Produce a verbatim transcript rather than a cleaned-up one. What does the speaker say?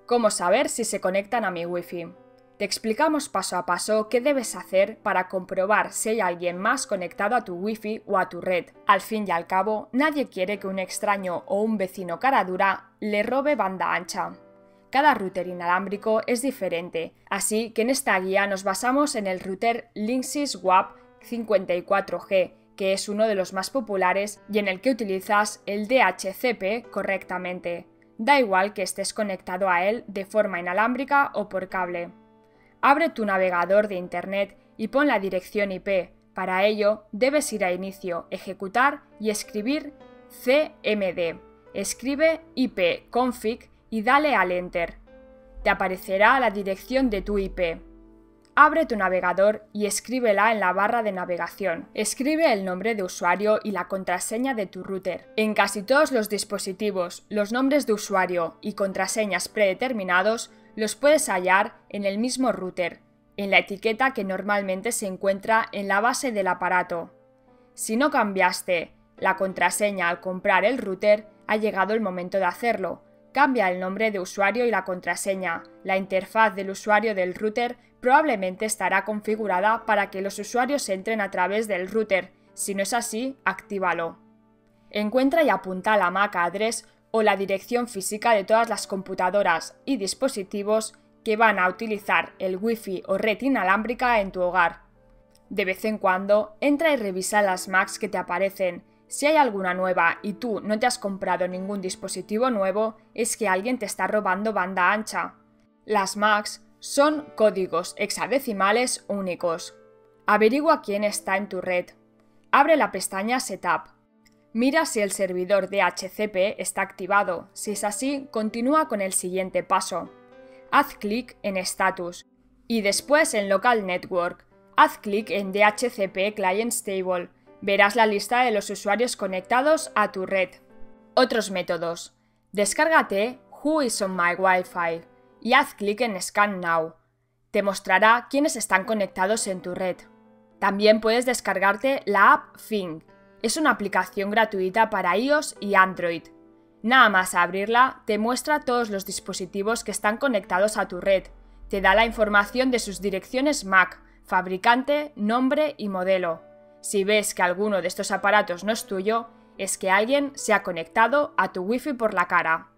¿Cómo saber si se conectan a mi Wi-Fi? Te explicamos paso a paso qué debes hacer para comprobar si hay alguien más conectado a tu Wi-Fi o a tu red. Al fin y al cabo, nadie quiere que un extraño o un vecino cara dura le robe banda ancha. Cada router inalámbrico es diferente, así que en esta guía nos basamos en el router Linksys W A P cincuenta y cuatro G, que es uno de los más populares y en el que utilizas el D H C P correctamente. Da igual que estés conectado a él de forma inalámbrica o por cable. Abre tu navegador de internet y pon la dirección I P. Para ello, debes ir a Inicio, Ejecutar y escribir C M D. Escribe ipconfig y dale al Enter. Te aparecerá la dirección de tu I P. Abre tu navegador y escríbela en la barra de navegación. Escribe el nombre de usuario y la contraseña de tu router. En casi todos los dispositivos, los nombres de usuario y contraseñas predeterminados los puedes hallar en el mismo router, en la etiqueta que normalmente se encuentra en la base del aparato. Si no cambiaste la contraseña al comprar el router, ha llegado el momento de hacerlo. Cambia el nombre de usuario y la contraseña. La interfaz del usuario del router probablemente estará configurada para que los usuarios entren a través del router. Si no es así, actívalo. Encuentra y apunta la M A C address o la dirección física de todas las computadoras y dispositivos que van a utilizar el Wi-Fi o red inalámbrica en tu hogar. De vez en cuando, entra y revisa las M A Cs que te aparecen. Si hay alguna nueva y tú no te has comprado ningún dispositivo nuevo, es que alguien te está robando banda ancha. Las M A Cs son códigos hexadecimales únicos. Averigua quién está en tu red. Abre la pestaña Setup. Mira si el servidor D H C P está activado. Si es así, continúa con el siguiente paso. Haz clic en Status y después en Local Network. Haz clic en D H C P Client Stable. Verás la lista de los usuarios conectados a tu red. Otros métodos. Descárgate Who is on my Wi-Fi y haz clic en Scan Now. Te mostrará quiénes están conectados en tu red. También puedes descargarte la app Fing. Es una aplicación gratuita para iOS y Android. Nada más abrirla, te muestra todos los dispositivos que están conectados a tu red. Te da la información de sus direcciones M A C, fabricante, nombre y modelo. Si ves que alguno de estos aparatos no es tuyo, es que alguien se ha conectado a tu Wi-Fi por la cara.